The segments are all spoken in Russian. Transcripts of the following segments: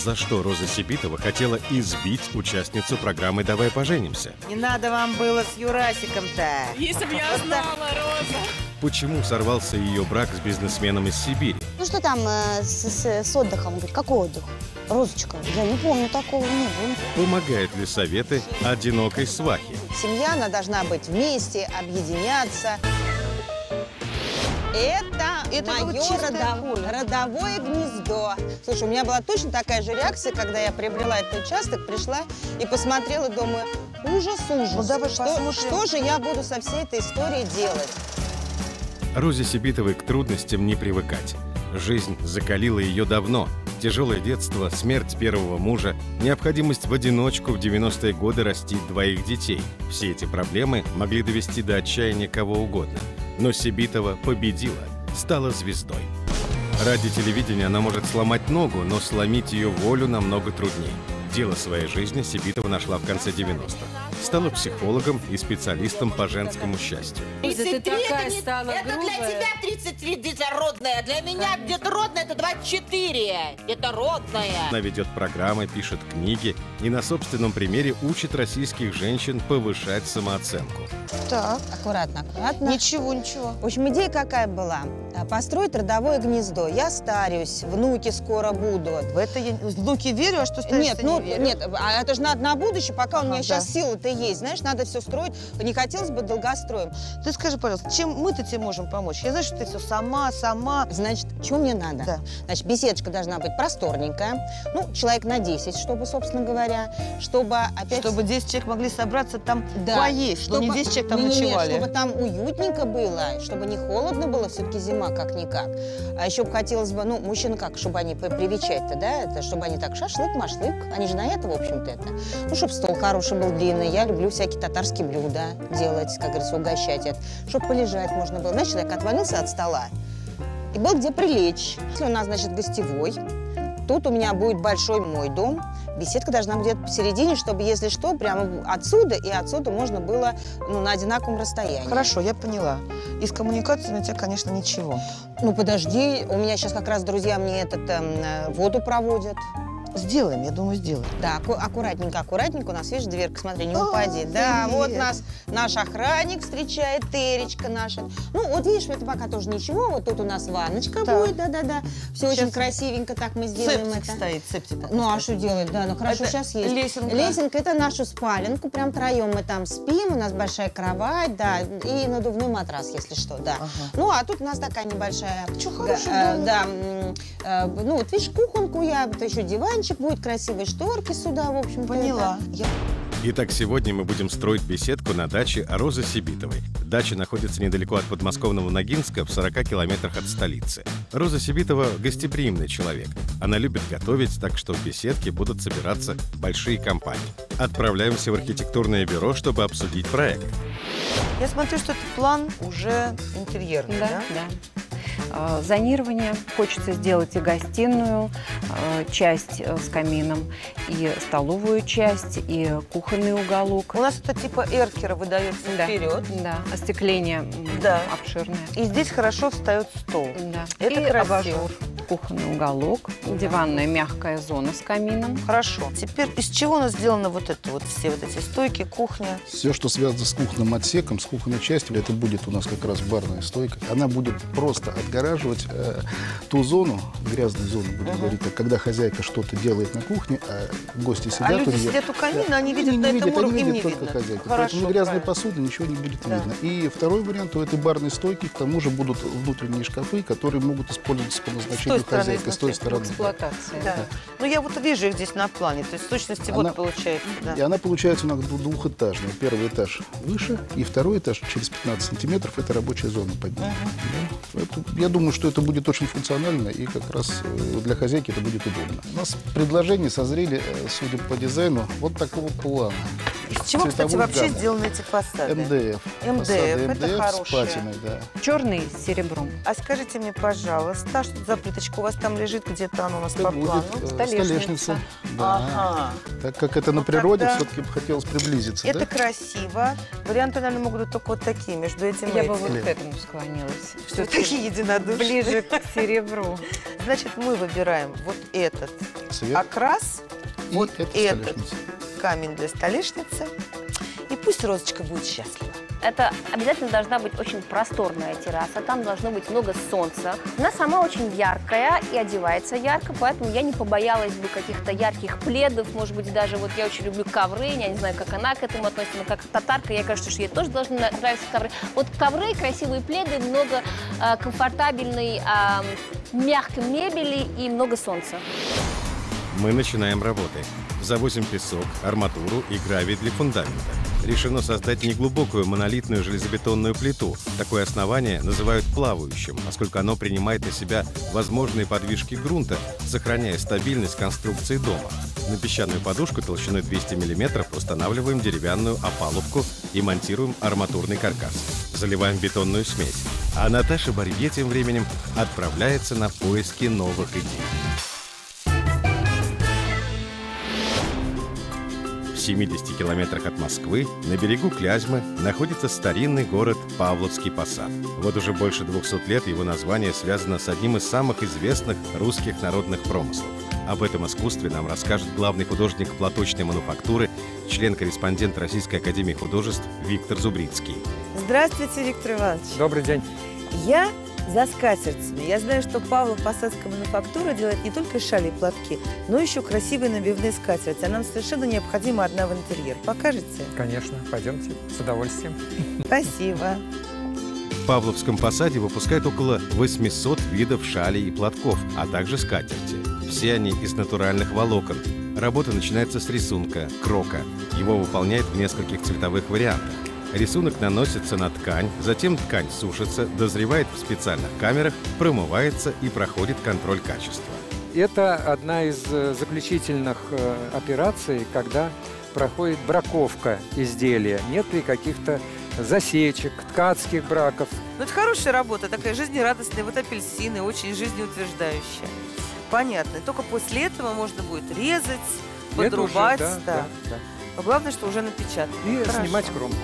За что Роза Сибитова хотела избить участницу программы «Давай поженимся»? Не надо вам было с Юрасиком-то. Если бы я знала, Роза. Почему сорвался ее брак с бизнесменом из Сибири? Ну что там с отдыхом? Он говорит, какой отдых? Розочка, я не помню, такого не было. Помогают ли советы одинокой свахе? Семья, она должна быть вместе, объединяться. Это мое родовое гнездо. Слушай, у меня была точно такая же реакция, когда я приобрела этот участок, пришла и посмотрела, думаю, ужас. Ну, давай что же я буду со всей этой историей делать? Розе Сибитовой к трудностям не привыкать. Жизнь закалила ее давно. Тяжелое детство, смерть первого мужа, необходимость в одиночку в 90-е годы растить двоих детей. Все эти проблемы могли довести до отчаяния кого угодно. Но Сибитова победила, стала звездой. Ради телевидения она может сломать ногу, но сломить ее волю намного труднее. Дело своей жизни Сибитова нашла в конце 90-х. Стала психологом и специалистом по женскому счастью. 33 это для тебя 33 где-то родная, для меня где-то родная это 24. Это родная. Она ведет программы, пишет книги и на собственном примере учит российских женщин повышать самооценку. Так, аккуратно. Ничего. В общем, идея какая была? Построить родовое гнездо. Я старюсь, внуки скоро будут. В это я внуки верю, а что стараешься, не верю. Нет, а это же надо на будущее, пока у меня сейчас да. силы-то есть. Знаешь, надо все строить. Не хотелось бы долгостроем. Ты скажи, пожалуйста, чем мы-то тебе можем помочь? Я знаю, что ты все сама. Значит, что мне надо? Да. Значит, беседочка должна быть просторненькая. Ну, человек на 10, чтобы, собственно говоря, чтобы опять... Чтобы 10 человек могли собраться там поесть, чтобы не 10 человек там ночевали. Чтобы там уютненько было, чтобы не холодно было, все-таки зима как-никак. А еще бы хотелось бы, ну, мужчины как, чтобы они привечать-то, да, это, чтобы они так шашлык-машлык, они же на это, в общем-то, это. Ну, чтобы стол хороший был длинный, я люблю всякие татарские блюда делать, как говорится, угощать это. Чтобы полежать можно было. Знаешь, человек отвалился от стола, и был где прилечь. Если у нас, значит, гостевой, тут у меня будет большой мой дом. Беседка должна быть где-то посередине, чтобы, если что, прямо отсюда и отсюда можно было, ну, на одинаковом расстоянии. Хорошо, я поняла. Из коммуникации на тебя, конечно, ничего. Ну, подожди, у меня сейчас как раз друзья мне воду проводят. Сделаем, я думаю, сделаем. Да, аккуратненько. У нас, видишь, дверка, смотри, не упади. Да, вот нас наш охранник встречает, Теречка наша. Ну, вот видишь, это пока тоже ничего. Вот тут у нас ванночка будет, да-да-да. Все очень красивенько, так мы сделаем септик это. стоит, септик. Ну, а что делать, да, ну хорошо, это сейчас есть. лесенка. Лесенка, это нашу спаленку, прям троем мы там спим, у нас большая кровать, да, и надувной матрас, если что, да. Ага. Ну, а тут у нас такая небольшая... Что хорошо, да, ну, вот видишь, кухонку я, это еще диванчик будет, красивые шторки сюда, в общем. Поняла. Итак, сегодня мы будем строить беседку на даче Розы Сибитовой. Дача находится недалеко от подмосковного Ногинска, в 40 километрах от столицы. Роза Сибитова – гостеприимный человек. Она любит готовить, так что в беседке будут собираться большие компании. Отправляемся в архитектурное бюро, чтобы обсудить проект. Я смотрю, что этот план уже интерьерный, да? Да. Зонирование. Хочется сделать и гостиную, часть с камином, и столовую часть, и кухонный уголок. У нас это типа эркера выдается вперед. Да, остекление обширное. И здесь хорошо встает стол. Да. Это и красиво. абажур. Кухонный уголок, диванная мягкая зона с камином. Хорошо. Теперь из чего у нас сделано вот это вот, все вот эти стойки, кухня? Все, что связано с кухонным отсеком, с кухонной частью, это будет у нас как раз барная стойка. Она будет просто отгораживать ту зону, грязную зону, будем говорить так, когда хозяйка что-то делает на кухне, а гости сидят люди у нее. сидят у камина, да, они видят на этом уровне, им не только видно. хозяйка. Хорошо, Поэтому грязной правильно. посуды ничего не будет видно. И второй вариант, у этой барной стойки, к тому же будут внутренние шкафы, которые могут использоваться по назначению хозяйки с той стороны. Эксплуатация. Да. Ну, я вот вижу их здесь на плане. То есть, в точности, Она- вот получается. Да. И она получается у нас двухэтажная. Первый этаж выше, и второй этаж через 15 сантиметров – это рабочая зона под ним. Да. Я думаю, что это будет очень функционально, и как раз для хозяйки это будет удобно. У нас предложения созрели, судя по дизайну, вот такого плана. Из чего, кстати, цветовую вообще гамму. сделаны эти фасады? МДФ. МДФ, Фасады это МДФ хорошее. с патиной, да. Черный с серебром. А скажите мне, пожалуйста, что это за плиточка у вас там лежит, где-то она у нас Это по будет плану? столешница. Да. Ага. Так как это на Ну, природе, тогда все-таки бы хотелось приблизиться. Это да? красиво. Варианты, наверное, могут быть только вот такие, между этим и Я бы этим. вот к этому склонилась. Что такие единодушные. Ближе к серебру. Значит, мы выбираем вот этот Цвет. окрас, И вот это этот столешница. камень для столешницы. И пусть Розочка будет счастлива. Это обязательно должна быть очень просторная терраса, там должно быть много солнца. Она сама очень яркая и одевается ярко, поэтому я не побоялась бы каких-то ярких пледов, может быть, даже вот я очень люблю ковры, я не знаю, как она к этому относится, но как татарка, я кажется, что ей тоже должны нравиться ковры. Вот ковры, красивые пледы, много комфортабельной, мягкой мебели и много солнца. Мы начинаем работы. Завозим песок, арматуру и гравий для фундамента. Решено создать неглубокую монолитную железобетонную плиту. Такое основание называют плавающим, поскольку оно принимает на себя возможные подвижки грунта, сохраняя стабильность конструкции дома. На песчаную подушку толщиной 200 мм устанавливаем деревянную опалубку и монтируем арматурный каркас. Заливаем бетонную смесь. А Наташа Барье тем временем отправляется на поиски новых идей. В 70 километрах от Москвы, на берегу Клязьмы, находится старинный город Павловский посад. Вот уже больше 200 лет его название связано с одним из самых известных русских народных промыслов. Об этом искусстве нам расскажет главный художник платочной мануфактуры, член-корреспондент Российской академии художеств Виктор Зубрицкий. Здравствуйте, Виктор Иванович. Добрый день. Я за скатертями. Я знаю, что Павлово-Посадская мануфактура делает не только шали и платки, но еще красивые набивные скатерти. А нам совершенно необходима одна в интерьер. Покажете? Конечно, пойдемте, с удовольствием. Спасибо. В Павловском посаде выпускают около 800 видов шалей и платков, а также скатерти. Все они из натуральных волокон. Работа начинается с рисунка – крока. Его выполняют в нескольких цветовых вариантах. Рисунок наносится на ткань, затем ткань сушится, дозревает в специальных камерах, промывается и проходит контроль качества. Это одна из заключительных операций, когда проходит браковка изделия. Нет ли каких-то засечек, ткацких браков. Ну, это хорошая работа, такая жизнерадостная. Вот апельсины, очень жизнеутверждающая. Понятно. Только после этого можно будет резать, подрубать. Это уже, да. Но главное, что уже напечатано. И Хорошо. снимать кромку.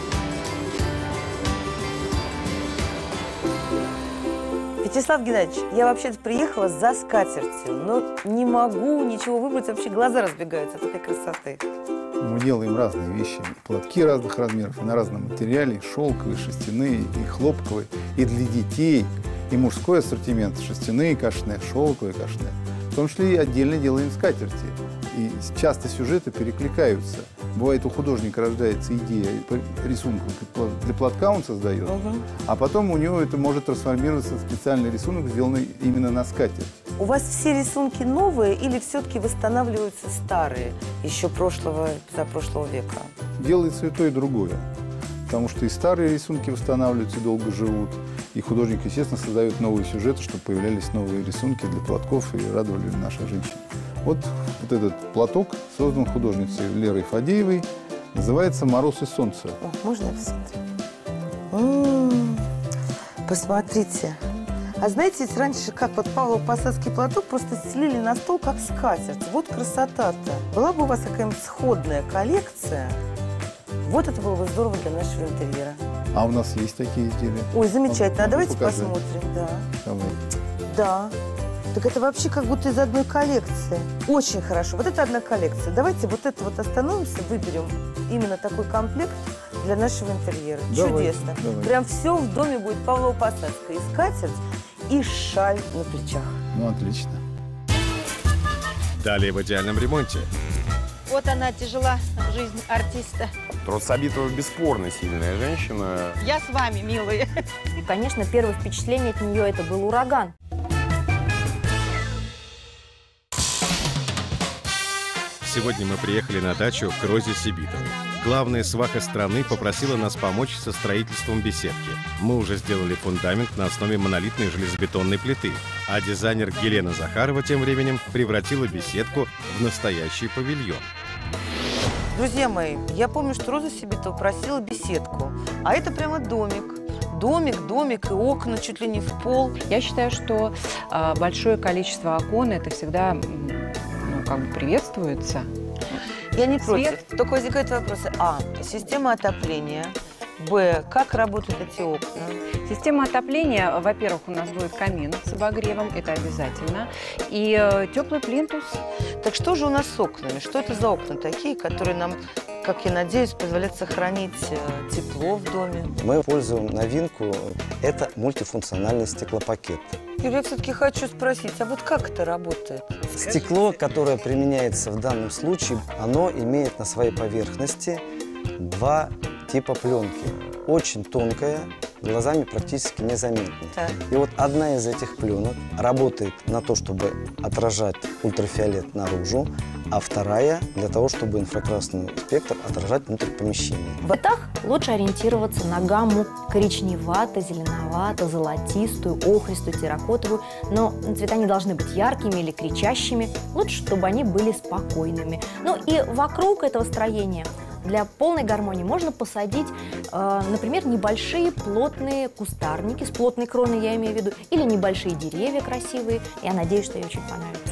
Вячеслав Геннадьевич, я вообще-то приехала за скатертью, но не могу ничего выбрать, вообще глаза разбегаются от этой красоты. Мы делаем разные вещи. Платки разных размеров, и на разном материале, и шелковые, и шерстяные, и хлопковые, и для детей, и мужской ассортимент, шерстяные, кашеные, шелковые, кашеные. В том числе и отдельно делаем скатерти. И часто сюжеты перекликаются. Бывает, у художника рождается идея рисунка для платка, он создает, а потом у него это может трансформироваться в специальный рисунок, сделанный именно на скатерти. У вас все рисунки новые или все-таки восстанавливаются старые, еще позапрошлого века? Делается и то, и другое. Потому что и старые рисунки восстанавливаются и долго живут. И художник, естественно, создает новые сюжеты, чтобы появлялись новые рисунки для платков и радовали наших женщин. Вот этот платок создан художницей Лерой Фадеевой. Называется «Мороз и солнце». О, можно я посмотрю? Посмотрите. А знаете, ведь раньше, как вот Павлово-Посадский платок просто стелили на стол, как скатерть. Вот красота-то. Была бы у вас какая-нибудь сходная коллекция, вот это было бы здорово для нашего интерьера. А у нас есть такие изделия. Ой, замечательно. А давайте показать? посмотрим. Да. Давай. Да. Так это вообще как будто из одной коллекции. Очень хорошо. Вот это одна коллекция. Давайте вот это вот остановимся, выберем именно такой комплект для нашего интерьера. Давай, Чудесно. давай. Прям все в доме будет Павлово-Посадская. И скатерть, и шаль на плечах. Ну, отлично. Далее в идеальном ремонте. Вот она, тяжела жизнь артиста. Трособитова бесспорно сильная женщина. Я с вами, милые. Конечно, первое впечатление от нее это был ураган. Сегодня мы приехали на дачу к Розе Сибитовой. Главная сваха страны попросила нас помочь со строительством беседки. Мы уже сделали фундамент на основе монолитной железобетонной плиты, а дизайнер Елена Захарова тем временем превратила беседку в настоящий павильон. Друзья мои, я помню, что Роза Сибитова просила беседку. А это прямо домик. Домик и окна чуть ли не в пол. Я считаю, что большое количество окон это всегда приветствуется. Я не против. Только возникают вопросы. А. Система отопления. Б. Как работают эти окна? Система отопления, во-первых, у нас будет камин с обогревом, это обязательно, и теплый плинтус. Так что же у нас с окнами? Что это за окна такие, которые нам, как я надеюсь, позволяют сохранить тепло в доме? Мы используем новинку, это мультифункциональный стеклопакет. Юрий, я все-таки хочу спросить, а вот как это работает? Стекло, которое применяется в данном случае, оно имеет на своей поверхности два типа пленки. Очень тонкая, глазами практически незаметная. Так. И вот одна из этих пленок работает на то, чтобы отражать ультрафиолет наружу, а вторая для того, чтобы инфракрасный спектр отражать внутрь помещения. В цветах лучше ориентироваться на гамму коричневато, зеленовато, золотистую, охристую, терракотовую. Но цвета не должны быть яркими или кричащими. Лучше, чтобы они были спокойными. Ну и вокруг этого строения для полной гармонии можно посадить, например, небольшие плотные кустарники, с плотной кроной я имею в виду, или небольшие деревья красивые. Я надеюсь, что ей очень понравится.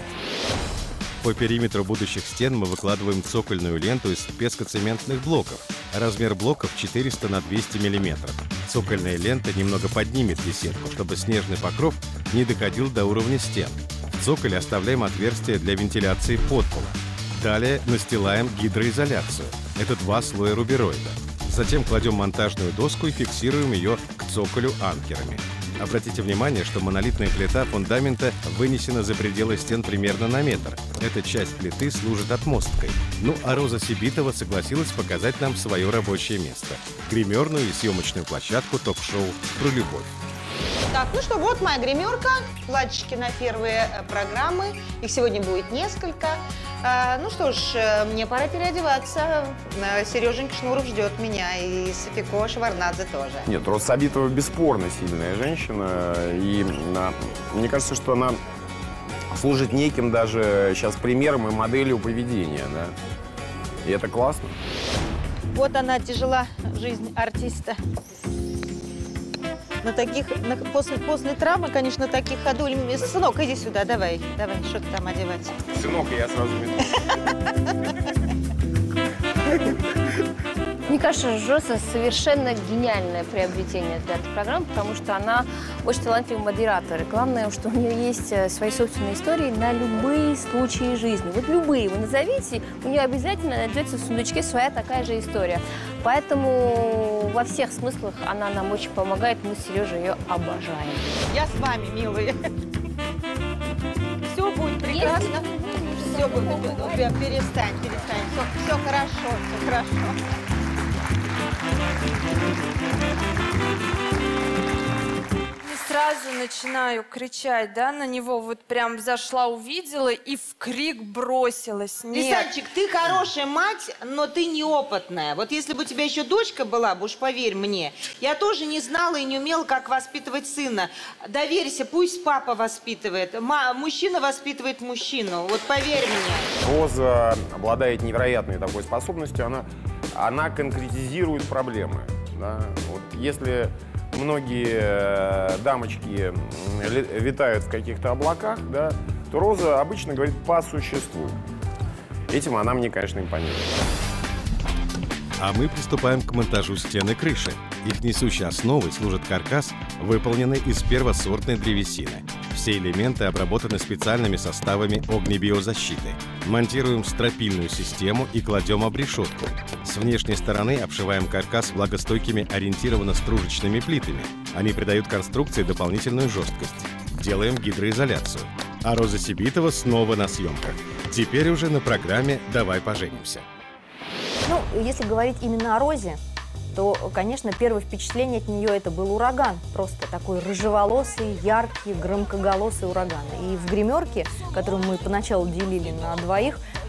По периметру будущих стен мы выкладываем цокольную ленту из пескоцементных блоков. Размер блоков 400 на 200 мм. Цокольная лента немного поднимет беседку, чтобы снежный покров не доходил до уровня стен. В цоколе оставляем отверстие для вентиляции подпола. Далее настилаем гидроизоляцию. Это 2 слоя рубероида. Затем кладем монтажную доску и фиксируем ее к цоколю анкерами. Обратите внимание, что монолитная плита фундамента вынесена за пределы стен примерно на метр. Эта часть плиты служит отмосткой. Ну а Роза Сибитова согласилась показать нам свое рабочее место. Гримерную и съемочную площадку ток-шоу «Про любовь». Так, ну что, вот моя гримерка, платьишки на первые программы. Их сегодня будет несколько. Ну что ж, мне пора переодеваться. Сереженька Шнуров ждет меня, и Софико Шеварнадзе тоже. Нет, Роза Сибитова бесспорно сильная женщина. И мне кажется, что она служит неким даже сейчас примером и моделью поведения. Да? И это классно. Вот она, тяжела жизнь артиста. На таких, после травмы, конечно, таких ходуль. Сынок, иди сюда, давай, что ты там одевать? Сынок, я сразу Мне кажется, Роза совершенно гениальное приобретение для этой программы, потому что она очень талантливый модератор. И главное, что у нее есть свои собственные истории на любые случаи жизни. Вот любые вы назовите, у нее обязательно найдется в сундучке своя такая же история. Поэтому во всех смыслах она нам очень помогает. Мы с Сережей ее обожаем. Я с вами, милые. Все будет прекрасно. Все будет. Перестань. Все хорошо. Сразу начинаю кричать, да, на него, вот прям зашла, увидела и в крик бросилась. Нет. Лисанчик, ты хорошая мать, но ты неопытная. Вот если бы у тебя еще дочка была, уж поверь мне, я тоже не знала и не умела, как воспитывать сына. Доверься, пусть папа воспитывает. Мужчина воспитывает мужчину, вот поверь мне. Роза обладает невероятной такой способностью, она конкретизирует проблемы. Да? Вот если многие дамочки витают в каких-то облаках, да, то Роза обычно говорит по существу. Этим она мне, конечно, импонирует. А мы приступаем к монтажу стены крыши. Их несущей основой служит каркас, выполненный из первосортной древесины. Все элементы обработаны специальными составами огнебиозащиты. Монтируем стропильную систему и кладем обрешетку. С внешней стороны обшиваем каркас влагостойкими ориентированно-стружечными плитами. Они придают конструкции дополнительную жесткость. Делаем гидроизоляцию. А Роза Сибитова снова на съемках. Теперь уже на программе «Давай поженимся». Ну, если говорить именно о Розе, то, конечно, первое впечатление от нее это был ураган. Просто такой рыжеволосый, яркий, громкоголосый ураган. И в гримерке, которую мы поначалу делили на двоих,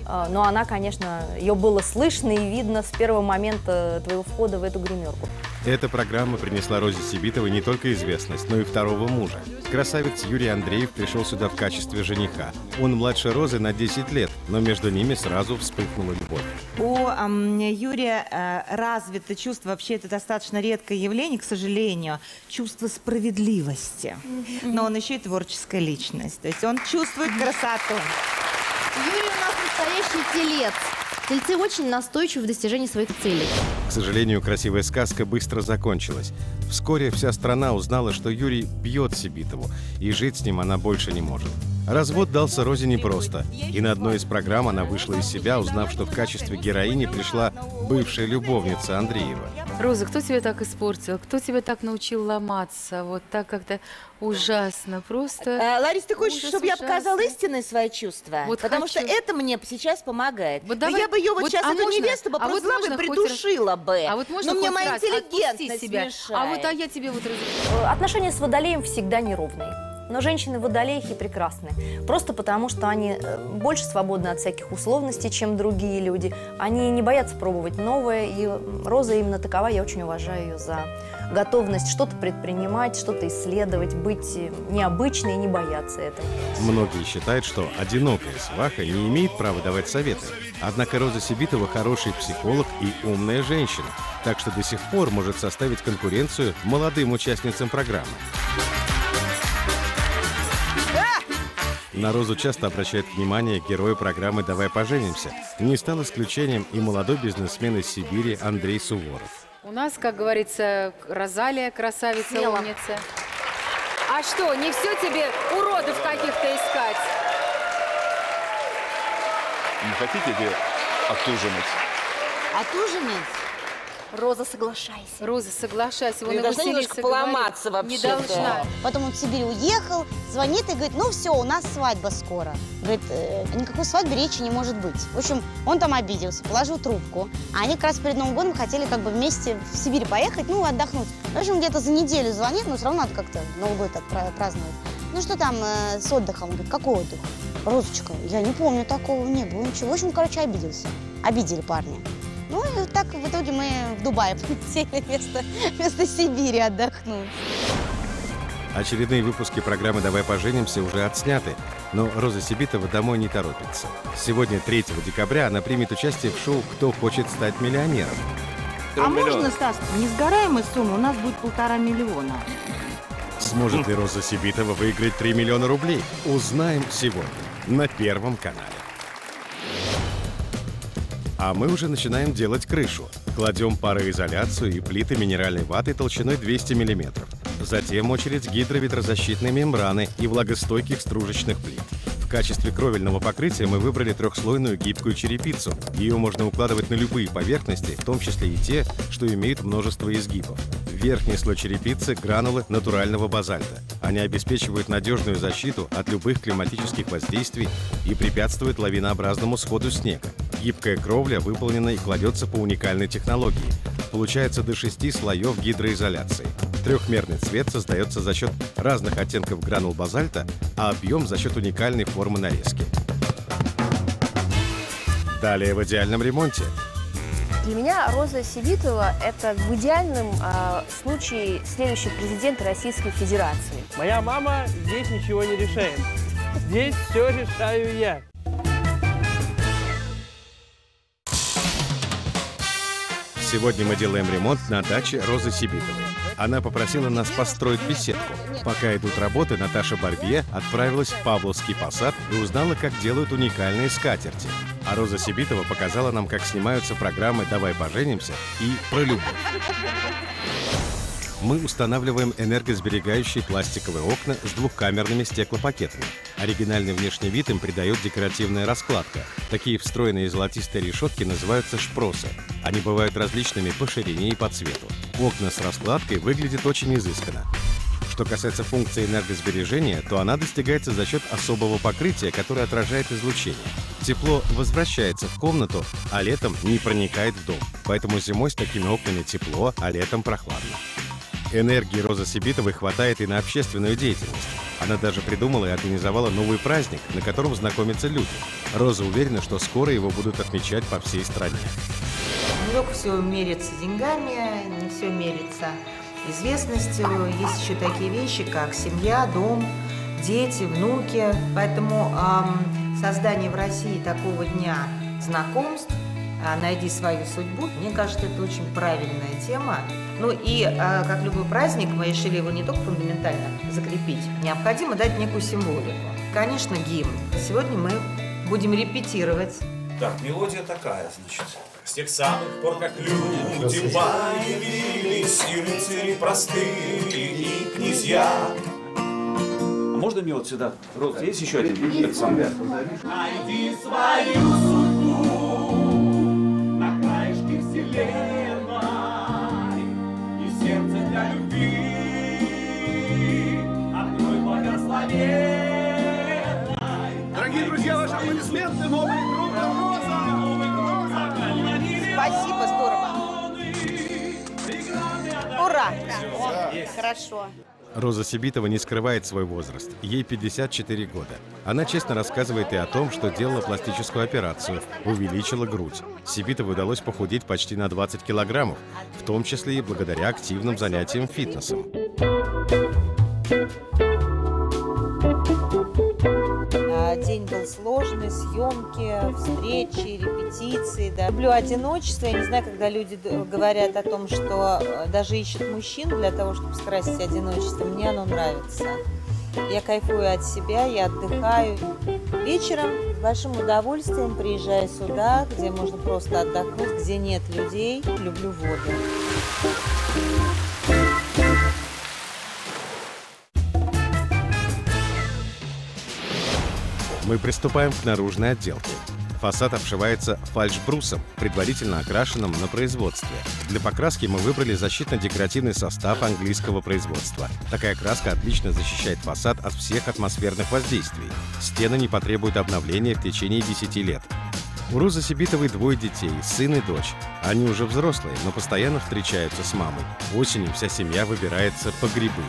но она, конечно, ее было слышно и видно с первого момента твоего входа в эту гримерку. Эта программа принесла Розе Сибитовой не только известность, но и второго мужа. Красавец Юрий Андреев пришел сюда в качестве жениха. Он младше Розы на 10 лет, но между ними сразу вспыхнула любовь. У Юрия развито чувство, вообще это достаточно редкое явление, к сожалению, чувство справедливости. Но он еще и творческая личность, то есть он чувствует красоту. Юрий у нас настоящий телец. Тельцы очень настойчивы в достижении своих целей. К сожалению, красивая сказка быстро закончилась. Вскоре вся страна узнала, что Юрий бьет Сибитову, и жить с ним она больше не может. Развод дался Розе непросто, и на одной из программ она вышла из себя, узнав, что в качестве героини пришла бывшая любовница Андреева. Роза, кто тебя так испортил? Кто тебя так научил ломаться? Вот так как-то ужасно, просто... Ларис, ты хочешь, ужас, чтобы я ужасно. показала истинные свои чувства? Вот потому хочу. что это мне сейчас помогает. Вот Да давай, я бы ее вот сейчас, а эту можно- невесту, бы а вот просто можно хоть придушила бы. А вот можно Но мне хоть моя раз отпусти интеллигентность себя. мешает. А я тебе вот разрешу. Отношения с водолеем всегда неровные. Но женщины водолейки прекрасны. Просто потому, что они больше свободны от всяких условностей, чем другие люди. Они не боятся пробовать новое. И Роза именно такова. Я очень уважаю ее за готовность что-то предпринимать, что-то исследовать, быть необычной и не бояться этого. Многие считают, что одинокая сваха не имеет права давать советы. Однако Роза Сибитова хороший психолог и умная женщина, так что до сих пор может составить конкуренцию молодым участницам программы. На Розу часто обращают внимание герои программы «Давай поженимся». Не стал исключением и молодой бизнесмен из Сибири Андрей Суворов. У нас, как говорится, Розалия, красавица, Смело. умница. А что, не все тебе уродов каких-то искать? Не хотите отужинать? Отужинать? Роза, соглашайся. Роза, соглашайся. Вон Ты и должна Василиса немножко говорит. поломаться вообще-то. Не должна. Потом он в Сибирь уехал, звонит и говорит, ну все, у нас свадьба скоро. Говорит, о никакой свадьбе речи не может быть. В общем, он там обиделся, положил трубку. А они как раз перед Новым годом хотели как бы вместе в Сибирь поехать, ну, отдохнуть. В общем, где-то за неделю звонит, но все равно надо как-то Новый год так праздновать. Ну, что там с отдыхом? Он говорит, какой отдых? Розочка, я не помню, такого не было, ничего. В общем, короче, обиделся. Обидели парня. Ну, и так в итоге мы в Дубае полетели вместо Сибири отдохнуть. Очередные выпуски программы «Давай поженимся» уже отсняты, но Роза Сибитова домой не торопится. Сегодня, 3 декабря, она примет участие в шоу «Кто хочет стать миллионером». А можно, Стас, несгораемая сумма, у нас будет 1,5 миллиона. Сможет ли Роза Сибитова выиграть 3 миллиона рублей? Узнаем сегодня на Первом канале. А мы уже начинаем делать крышу. Кладем пароизоляцию и плиты минеральной ваты толщиной 200 мм. Затем очередь гидроветрозащитной мембраны и влагостойких стружечных плит. В качестве кровельного покрытия мы выбрали трехслойную гибкую черепицу. Ее можно укладывать на любые поверхности, в том числе и те, что имеют множество изгибов. Верхний слой черепицы – гранулы натурального базальта. Они обеспечивают надежную защиту от любых климатических воздействий и препятствуют лавинообразному сходу снега. Гибкая кровля выполнена и кладется по уникальной технологии. Получается до 6 слоев гидроизоляции. Трехмерный цвет создается за счет разных оттенков гранул базальта, а объем за счет уникальной формы нарезки. Далее в идеальном ремонте. Для меня Роза Сибитова – это в идеальном случае следующий президент Российской Федерации. Моя мама здесь ничего не решает. Здесь все решаю я. Сегодня мы делаем ремонт на даче Розы Сибитовой. Она попросила нас построить беседку. Пока идут работы, Наташа Барбье отправилась в Павловский посад и узнала, как делают уникальные скатерти. А Роза Сибитова показала нам, как снимаются программы «Давай поженимся» и «Про любовь». Мы устанавливаем энергосберегающие пластиковые окна с двухкамерными стеклопакетами. Оригинальный внешний вид им придает декоративная раскладка. Такие встроенные золотистые решетки называются шпросы. Они бывают различными по ширине и по цвету. Окна с раскладкой выглядят очень изысканно. Что касается функции энергосбережения, то она достигается за счет особого покрытия, которое отражает излучение. Тепло возвращается в комнату, а летом не проникает в дом. Поэтому зимой с такими окнами тепло, а летом прохладно. Энергии Розы Сибитовой хватает и на общественную деятельность. Она даже придумала и организовала новый праздник, на котором знакомятся люди. Роза уверена, что скоро его будут отмечать по всей стране. Не только все мерится деньгами, не все мерится известностью. Есть еще такие вещи, как семья, дом, дети, внуки. Поэтому создание в России такого дня знакомств, «Найди свою судьбу», мне кажется, это очень правильная тема. Ну и, как любой праздник, мы решили его не только фундаментально закрепить, необходимо дать некую символику. Конечно, гимн. Сегодня мы будем репетировать. Так, мелодия такая, значит. С тех самых пор, как люди появились, и рыцари простые, и князья. Можно мне вот сюда? Роза, есть еще один? Найди свою судьбу на краешке вселенной, и сердце для любви открой благословенной. Дорогие друзья, ваши аплодисменты, новый группа «Роза». Спасибо, здорово. Ура! Хорошо. Роза Сибитова не скрывает свой возраст. Ей 54 года. Она честно рассказывает и о том, что делала пластическую операцию, увеличила грудь. Сибитовой удалось похудеть почти на 20 килограммов, в том числе и благодаря активным занятиям фитнесом. День был сложный, съемки, встречи, репетиции. Да. Люблю одиночество. Я не знаю, когда люди говорят о том, что даже ищут мужчин для того, чтобы скрасить одиночество. Мне оно нравится. Я кайфую от себя, я отдыхаю. Вечером с большим удовольствием приезжаю сюда, где можно просто отдохнуть, где нет людей. Люблю воду. Мы приступаем к наружной отделке. Фасад обшивается фальшбрусом, предварительно окрашенным на производстве. Для покраски мы выбрали защитно-декоративный состав английского производства. Такая краска отлично защищает фасад от всех атмосферных воздействий. Стены не потребуют обновления в течение 10 лет. У Розы Сибитовой 2 детей, сын и дочь. Они уже взрослые, но постоянно встречаются с мамой. Осенью вся семья выбирается по грибы.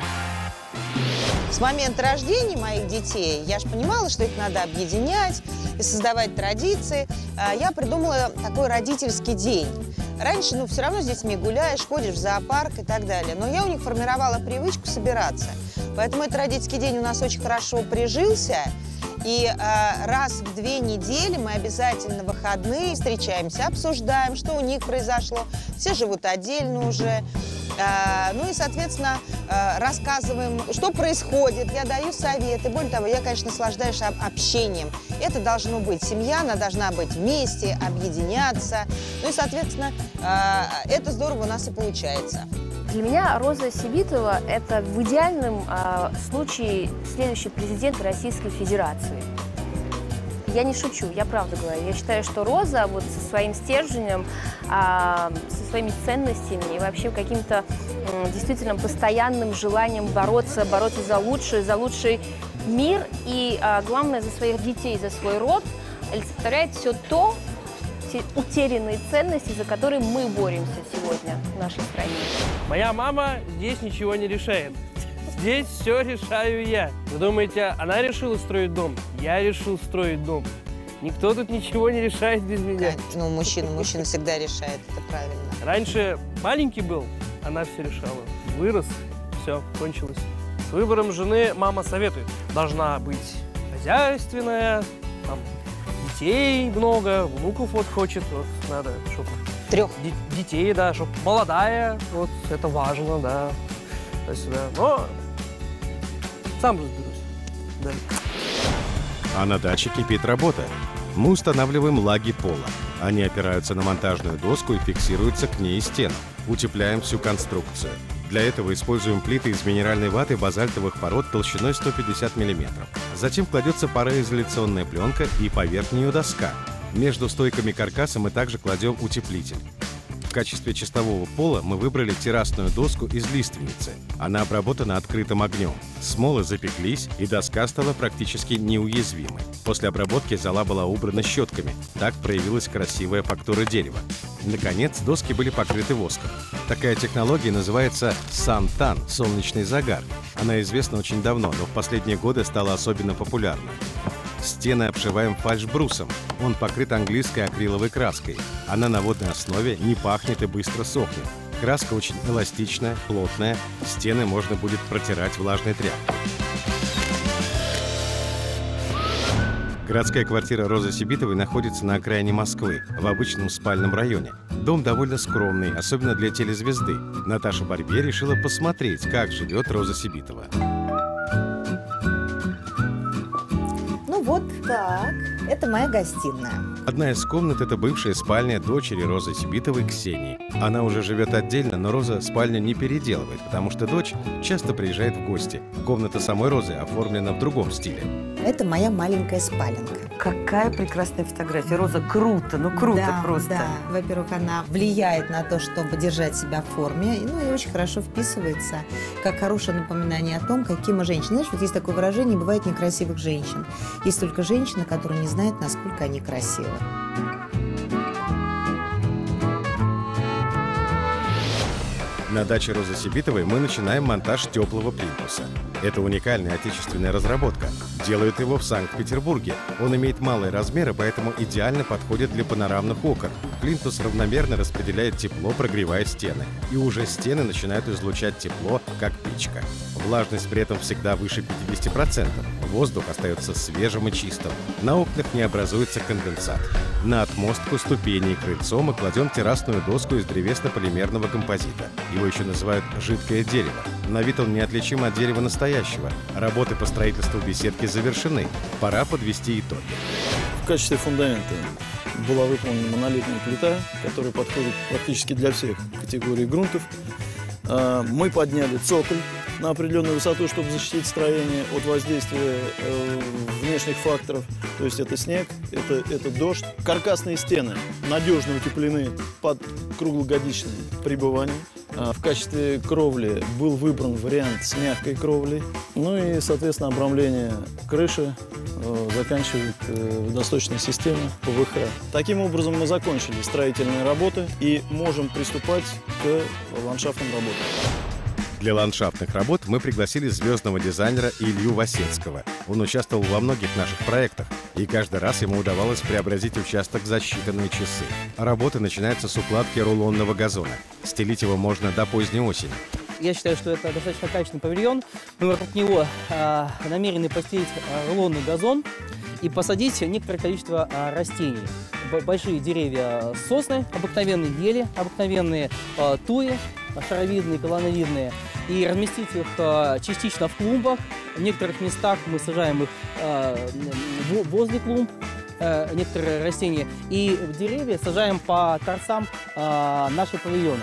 С момента рождения моих детей я же понимала, что их надо объединять и создавать традиции. Я придумала такой родительский день. Раньше, все равно с детьми гуляешь, ходишь в зоопарк и так далее. Но я у них формировала привычку собираться. Поэтому этот родительский день у нас очень хорошо прижился. И раз в 2 недели мы обязательно в выходные встречаемся, обсуждаем, что у них произошло. Все живут отдельно уже. Ну и, соответственно, рассказываем, что происходит, я даю советы. Более того, я, конечно, наслаждаюсь общением. Это должно быть семья, она должна быть вместе, объединяться. Ну и, соответственно, это здорово у нас и получается. Для меня Роза Сибитова – это в идеальном случае следующий президент Российской Федерации. Я не шучу, я правда говорю. Я считаю, что Роза вот со своим стержнем, со своими ценностями и вообще каким-то действительно постоянным желанием бороться за лучший мир и, главное, за своих детей, за свой род, олицетворяет все то, те утерянные ценности, за которые мы боремся сегодня в нашей стране. Моя мама здесь ничего не решает. Здесь все решаю я. Вы думаете, она решила строить дом? Я решил строить дом. Никто тут ничего не решает без меня. Ну, мужчина всегда решает, это правильно. Раньше маленький был, она все решала. Вырос, все, кончилось. С выбором жены мама советует. Должна быть хозяйственная, там, детей много, внуков вот хочет, вот надо, чтобы... 3 детей, да, чтобы молодая, вот, это важно, да. Сюда. Но сам разберусь. Да. А на даче кипит работа. Мы устанавливаем лаги пола. Они опираются на монтажную доску и фиксируются к ней стену. Утепляем всю конструкцию. Для этого используем плиты из минеральной ваты базальтовых пород толщиной 150 мм. Затем кладется пароизоляционная пленка и поверх нее доска. Между стойками каркаса мы также кладем утеплитель. В качестве чистового пола мы выбрали террасную доску из лиственницы. Она обработана открытым огнем. Смолы запеклись, и доска стала практически неуязвимой. После обработки зола была убрана щетками. Так проявилась красивая фактура дерева. Наконец, доски были покрыты воском. Такая технология называется сантан – солнечный загар. Она известна очень давно, но в последние годы стала особенно популярна. Стены обшиваем фальшбрусом. Он покрыт английской акриловой краской. Она на водной основе, не пахнет и быстро сохнет. Краска очень эластичная, плотная. Стены можно будет протирать влажной тряпкой. Городская квартира Розы Сибитовой находится на окраине Москвы, в обычном спальном районе. Дом довольно скромный, особенно для телезвезды. Наташа Барбе решила посмотреть, как живет Роза Сибитова. Ну вот так. Это моя гостиная. Одна из комнат – это бывшая спальня дочери Розы Сибитовой Ксении. Она уже живет отдельно, но Роза спальню не переделывает, потому что дочь часто приезжает в гости. Комната самой Розы оформлена в другом стиле. Это моя маленькая спаленка. Какая прекрасная фотография. Роза, круто, ну круто да, просто. Да. Во-первых, она влияет на то, чтобы держать себя в форме, ну и очень хорошо вписывается, как хорошее напоминание о том, какие мы женщины. Знаешь, вот есть такое выражение: бывает некрасивых женщин. Есть только женщины, которые не знают, насколько они красивы. На даче Розы Сибитовой мы начинаем монтаж теплого плинтуса. Это уникальная отечественная разработка. Делают его в Санкт-Петербурге. Он имеет малые размеры, поэтому идеально подходит для панорамных окон. Плинтус равномерно распределяет тепло, прогревая стены. И уже стены начинают излучать тепло, как печка. Влажность при этом всегда выше 50%. Воздух остается свежим и чистым. На окнах не образуется конденсат. На отмостку, ступени и крыльцо мы кладем террасную доску из древесно-полимерного композита. Его еще называют «жидкое дерево». На вид он неотличим от дерева настоящего. Работы по строительству беседки завершены. Пора подвести итоги. В качестве фундамента была выполнена монолитная плита, которая подходит практически для всех категорий грунтов. Мы подняли цоколь на определенную высоту, чтобы защитить строение от воздействия внешних факторов. То есть это снег, это дождь. Каркасные стены надежно утеплены под круглогодичное пребывание. В качестве кровли был выбран вариант с мягкой кровлей. Ну и, соответственно, обрамление крыши заканчивает водосточная система ПВХ. Таким образом мы закончили строительные работы и можем приступать к ландшафтным работам. Для ландшафтных работ мы пригласили звездного дизайнера Илью Васецкого. Он участвовал во многих наших проектах, и каждый раз ему удавалось преобразить участок за считанные часы. Работы начинаются с укладки рулонного газона. Стелить его можно до поздней осени. Я считаю, что это достаточно качественный павильон. Мы вокруг него намерены постелить рулонный газон и посадить некоторое количество растений. Большие деревья сосны, обыкновенные ели, обыкновенные туи, шаровидные, колонновидные, и разместить их частично в клумбах. В некоторых местах мы сажаем их возле клумб, некоторые растения, и деревья сажаем по торцам нашего павильона.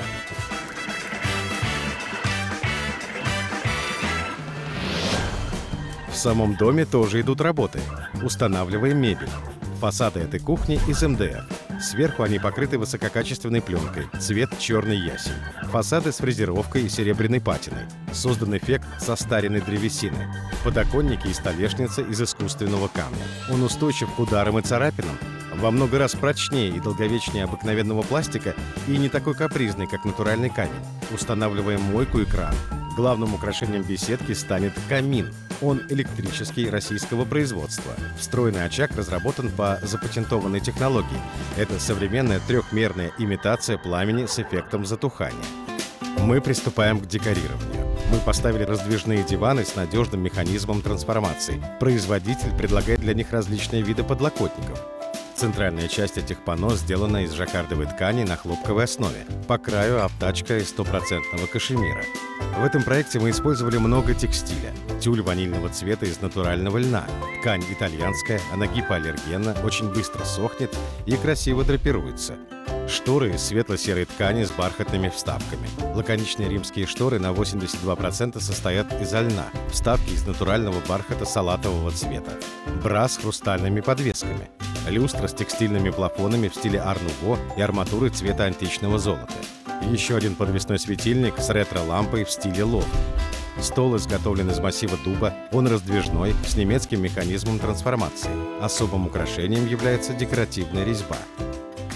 В самом доме тоже идут работы. Устанавливаем мебель. Фасады этой кухни из МДФ. Сверху они покрыты высококачественной пленкой, цвет черный ясень. Фасады с фрезеровкой и серебряной патиной. Создан эффект состаренной древесины. Подоконники и столешница из искусственного камня. Он устойчив к ударам и царапинам, во много раз прочнее и долговечнее обыкновенного пластика и не такой капризный, как натуральный камень. Устанавливаем мойку и кран. Главным украшением беседки станет камин. Он электрический, российского производства. Встроенный очаг разработан по запатентованной технологии. Это современная трехмерная имитация пламени с эффектом затухания. Мы приступаем к декорированию. Мы поставили раздвижные диваны с надежным механизмом трансформации. Производитель предлагает для них различные виды подлокотников. Центральная часть этих панно сделана из жаккардовой ткани на хлопковой основе. По краю обтачка из стопроцентного кашемира. В этом проекте мы использовали много текстиля. Тюль ванильного цвета из натурального льна. Ткань итальянская, она гипоаллергенна, очень быстро сохнет и красиво драпируется. Шторы из светло-серой ткани с бархатными вставками. Лаконичные римские шторы на 82% состоят из льна. Вставки из натурального бархата салатового цвета. Бра с хрустальными подвесками. Люстра с текстильными плафонами в стиле ар-нуво и арматурой цвета античного золота. Еще один подвесной светильник с ретро-лампой в стиле лофт. Стол изготовлен из массива дуба, он раздвижной, с немецким механизмом трансформации. Особым украшением является декоративная резьба.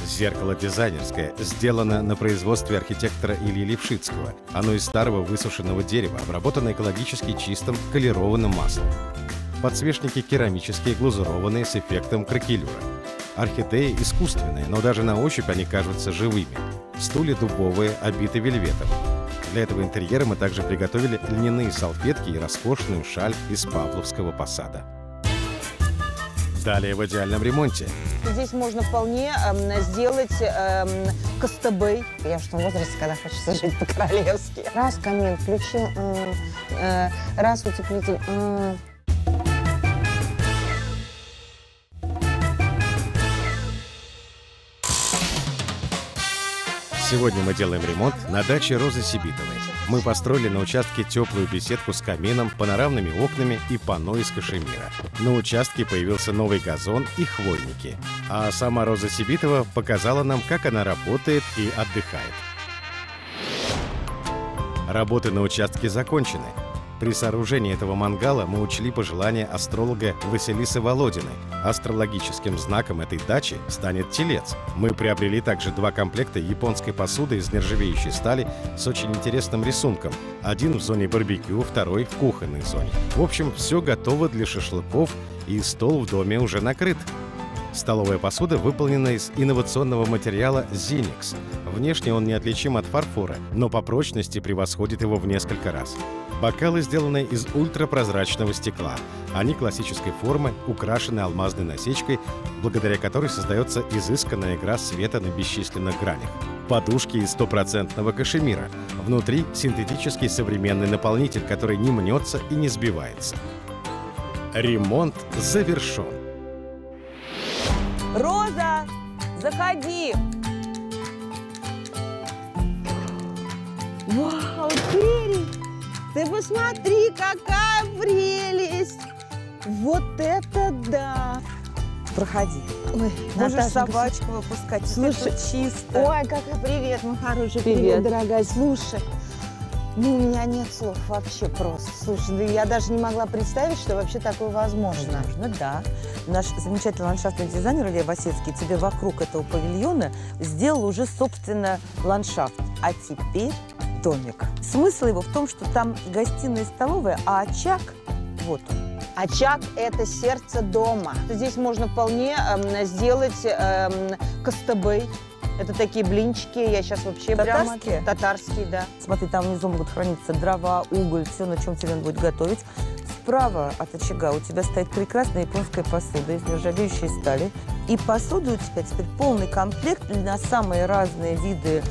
Зеркало дизайнерское, сделано на производстве архитектора Ильи Левшицкого. Оно из старого высушенного дерева, обработано экологически чистым колерованным маслом. Подсвечники керамические, глазурованные с эффектом кракелюра. Орхидеи искусственные, но даже на ощупь они кажутся живыми. Стулья дубовые, обиты вельветом. Для этого интерьера мы также приготовили льняные салфетки и роскошную шаль из Павловского посада. Далее в идеальном ремонте. Здесь можно вполне сделать костыбей. Я в том возрасте, когда хочется жить по-королевски. Раз камин включил, раз утеплитель. Сегодня мы делаем ремонт на даче Розы Сибитовой. Мы построили на участке теплую беседку с камином, панорамными окнами и панно из кашемира. На участке появился новый газон и хвойники. А сама Роза Сибитова показала нам, как она работает и отдыхает. Работы на участке закончены. При сооружении этого мангала мы учли пожелания астролога Василисы Володиной. Астрологическим знаком этой дачи станет телец. Мы приобрели также 2 комплекта японской посуды из нержавеющей стали с очень интересным рисунком. Один в зоне барбекю, второй в кухонной зоне. В общем, все готово для шашлыков, и стол в доме уже накрыт. Столовая посуда выполнена из инновационного материала Zinex. Внешне он неотличим от фарфора, но по прочности превосходит его в несколько раз. Бокалы сделаны из ультрапрозрачного стекла. Они классической формы, украшены алмазной насечкой, благодаря которой создается изысканная игра света на бесчисленных гранях. Подушки из 100% кашемира. Внутри синтетический современный наполнитель, который не мнется и не сбивается. Ремонт завершен. Роза, заходи! Вау, прелесть! Ты посмотри, какая прелесть! Вот это да! Проходи. Ой, можешь собачку выпускать. Слушай, чисто. Ой, какая привет, мой хороший. Привет, дорогая. Слушай, ну, у меня нет слов вообще просто. Слушай, да я даже не могла представить, что вообще такое возможно. Возможно, да. Наш замечательный ландшафтный дизайнер Илья Басецкий тебе вокруг этого павильона сделал уже, собственно, ландшафт. А теперь домик. Смысл его в том, что там гостиная и столовая, а очаг вот он. Очаг – это сердце дома. Здесь можно вполне сделать костыбей. Это такие блинчики, я сейчас вообще татарские? Прямо... Татарские, да. Смотри, там внизу могут храниться дрова, уголь, все, на чем тебе будет готовить. Справа от очага у тебя стоит прекрасная японская посуда из нержавеющей стали. И посуда у тебя теперь полный комплект на самые разные виды.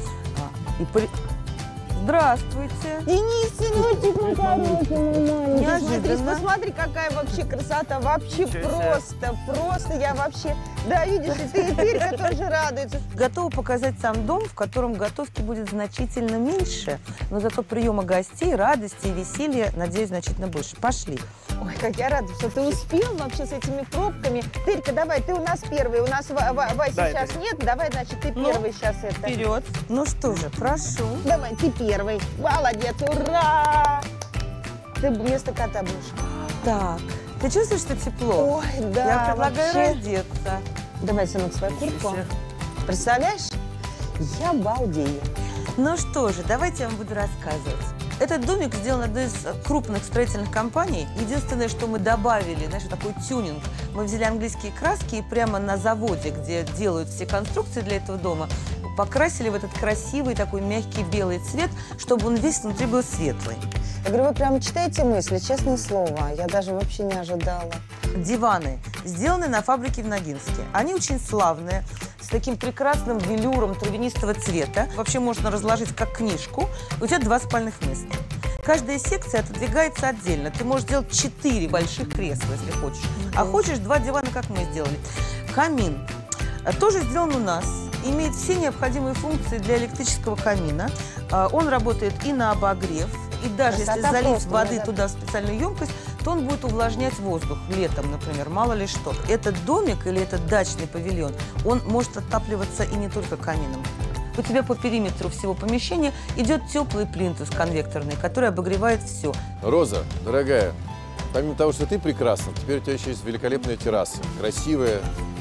Здравствуйте. Денис, сыночек, мой хороший, мой Неожиданно. Посмотри, какая вообще красота. Вообще просто, я вообще... Да, видишь, и ты, и Перька тоже радуется. Готова показать сам дом, в котором готовки будет значительно меньше, но зато приема гостей, радости и веселья, надеюсь, значительно больше. Пошли. Ой, как я рада, что ты успел вообще с этими пробками. Перька, давай, ты у нас первый. У нас Васи сейчас нет. Давай, значит, ты первый сейчас это. Вперед. Ну что же, прошу. Давай, ты первый. Молодец, ура! Ты вместо кота будешь. Так, ты чувствуешь, что тепло? Ой, да. Я предлагаю вообще... раздеться. Давай, сынок, свою куртку. Представляешь? Я балдею. Ну что же, давайте я вам буду рассказывать. Этот домик сделан одной из крупных строительных компаний. Единственное, что мы добавили, знаешь, такой тюнинг. Мы взяли английские краски и прямо на заводе, где делают все конструкции для этого дома, покрасили в этот красивый такой мягкий белый цвет, чтобы он весь внутри был светлый. Я говорю, вы прямо читаете мысли, честное слово. Я даже вообще не ожидала. Диваны сделаны на фабрике в Ногинске. Они очень славные, с таким прекрасным велюром травянистого цвета. Вообще можно разложить как книжку. У тебя 2 спальных места. Каждая секция отодвигается отдельно. Ты можешь сделать 4 больших кресла, если хочешь. А хочешь 2 дивана, как мы сделали. Камин тоже сделан у нас. Имеет все необходимые функции для электрического камина. Он работает и на обогрев. И даже если залить воды туда в специальную емкость, то он будет увлажнять воздух летом, например, мало ли что. Этот домик или этот дачный павильон, он может отапливаться и не только камином. У тебя по периметру всего помещения идет теплый плинтус конвекторный, который обогревает все. Роза, дорогая, помимо того, что ты прекрасна, теперь у тебя еще есть великолепная терраса. Красивая,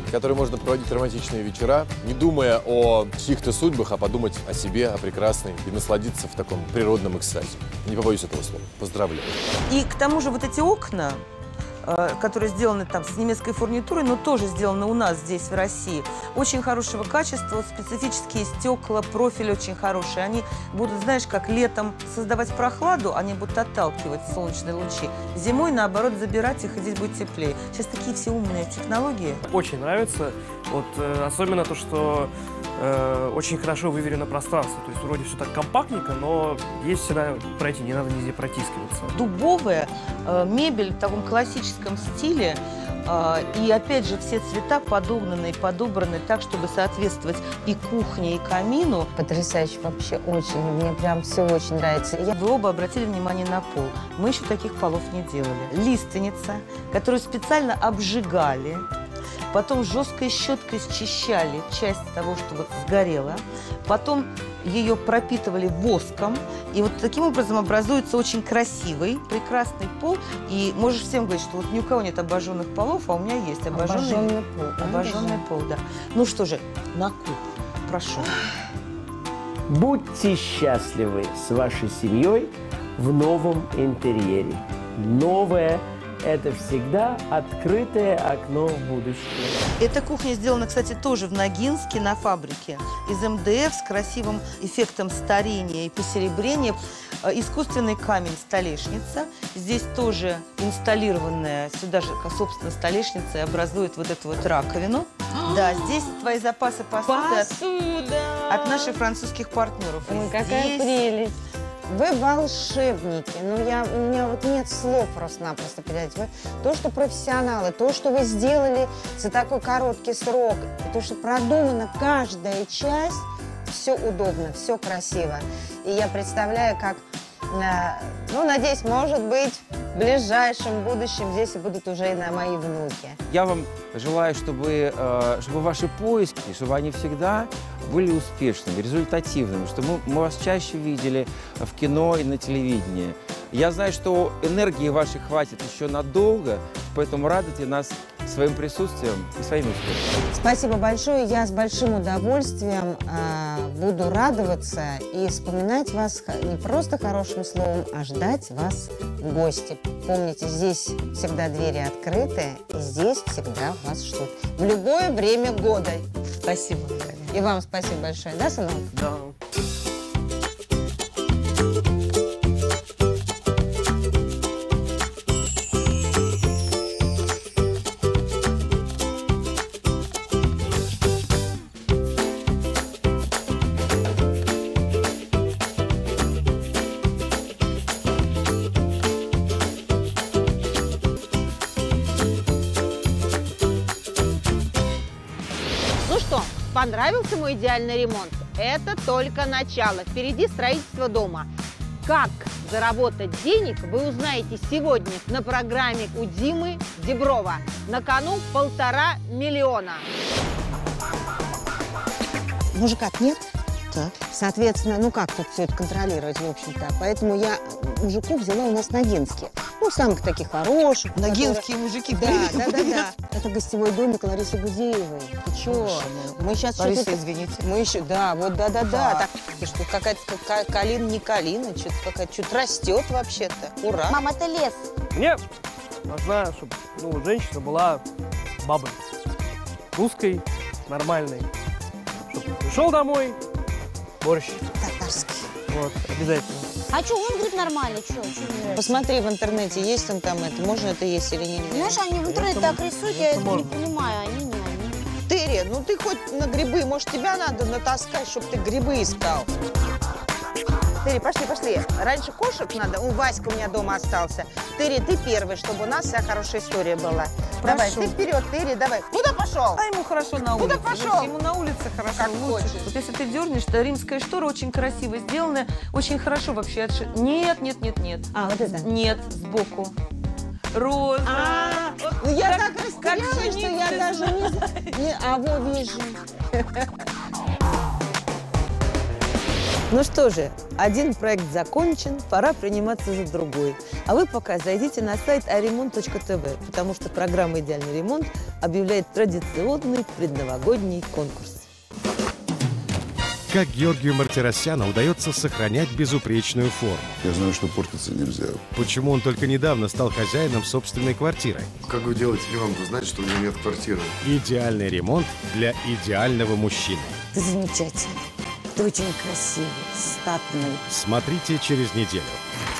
которой можно проводить романтичные вечера, не думая о чьих-то судьбах, а подумать о себе, о прекрасной и насладиться в таком природном экстазе. Не побоюсь этого слова. Поздравляю. И к тому же вот эти окна, которые сделаны там с немецкой фурнитурой, но тоже сделаны у нас здесь, в России, очень хорошего качества, специфические стекла, профиль очень хороший. Они будут, знаешь, как летом создавать прохладу, они будут отталкивать солнечные лучи. Зимой, наоборот, забирать их, и здесь будет теплее. Сейчас такие все умные технологии. Очень нравится. Вот особенно то, что очень хорошо выверено пространство. То есть вроде все так компактненько, но есть всегда пройти, не надо нигде протискиваться. Дубовая мебель в таком классическом стиле. И опять же все цвета подогнаны и подобраны так, чтобы соответствовать и кухне, и камину. Потрясающе, вообще очень. Мне прям все очень нравится. Вы оба обратили внимание на пол. Мы еще таких полов не делали. Лиственница, которую специально обжигали. Потом жесткой щеткой счищали часть того, что вот сгорело. Потом ее пропитывали воском. И вот таким образом образуется очень красивый, прекрасный пол. И можешь всем говорить, что вот ни у кого нет обожженных полов, а у меня есть обожженный пол. Обожженный пол, да. Ну что же, на кухню. Прошу. Будьте счастливы с вашей семьей в новом интерьере. Новое – это всегда открытое окно в будущее. Эта кухня сделана, кстати, тоже в Ногинске на фабрике. Из МДФ с красивым эффектом старения и посеребрения. Искусственный камень столешница. Здесь тоже инсталлированная, сюда же, собственно, столешница образует вот эту вот раковину. Да, здесь твои запасы посуды от наших французских партнеров. Ой, какая прелесть. Вы волшебники. Ну, у меня вот нет слов просто-напросто передать. Вы то, что профессионалы, то, что вы сделали за такой короткий срок, и то, что продумана каждая часть, все удобно, все красиво. И я представляю, как, ну, надеюсь, может быть, в ближайшем будущем здесь и будут уже и мои внуки. Я вам желаю, чтобы ваши поиски, чтобы они всегда были успешными, результативными, чтобы мы вас чаще видели в кино и на телевидении. Я знаю, что энергии вашей хватит еще надолго, поэтому радуйте нас своим присутствием и своими успехами. Спасибо большое. Я с большим удовольствием буду радоваться и вспоминать вас не просто хорошим словом, а ждать вас в гости. Помните, здесь всегда двери открыты, и здесь всегда вас ждут. В любое время года. Спасибо. И вам спасибо большое. Да, сынок? Да. Понравился мой идеальный ремонт? Это только начало. Впереди строительство дома. Как заработать денег, вы узнаете сегодня на программе у Димы Диброва. На кону 1,5 миллиона. Мужика нет? Так. Соответственно, ну как тут все это контролировать, в общем-то. Поэтому я мужиков взяла у нас Ногинские. Ну, самых таких хороших. Ногинские мужики. Да. Это гостевой домик Ларисы Гузеевой. Ты чё? Мы сейчас Лариса, извините. Мы еще, да, вот, да. Так, что какая-то калина, не калина, что-то растет вообще-то. Ура. Мама, это лес. Мне важно, чтобы женщина была бабой. Русской, нормальной. Чтобы пришел домой, борщ. Татарский. Вот, обязательно. А что, он говорит нормально, что? Посмотри в интернете, есть он там это, можно это есть или нельзя. Знаешь, они в интернете так рисуют, я это не понимаю, они не. Терри, ну ты хоть на грибы, может, тебя надо натаскать, чтобы ты грибы искал. Терри, пошли. Раньше кошек надо, Васька у меня дома остался. Терри, ты первый, чтобы у нас вся хорошая история была. Давай, ты вперед, Терри, давай. Куда пошел? А ему хорошо на улице. Куда пошел? Ему на улице хорошо. Как лучше. хочешь. Вот если ты дернешь, то римская штора очень красиво сделанная, очень хорошо вообще Нет. А, вот это? Нет, сбоку. Роза. Ну я так растерялась, что я даже не... А вот вижу. Ну что же, один проект закончен, пора приниматься за другой. А вы пока зайдите на сайт aремонт.тв, потому что программа «Идеальный ремонт» объявляет традиционный предновогодний конкурс. Как Георгию Мартиросяну удается сохранять безупречную форму? Я знаю, что портиться нельзя. Почему он только недавно стал хозяином собственной квартиры? Как вы делаете ремонт? Вы знаете, что у меня нет квартиры. Идеальный ремонт для идеального мужчины. Ты замечательный. Ты очень красивый, статный. Смотрите через неделю.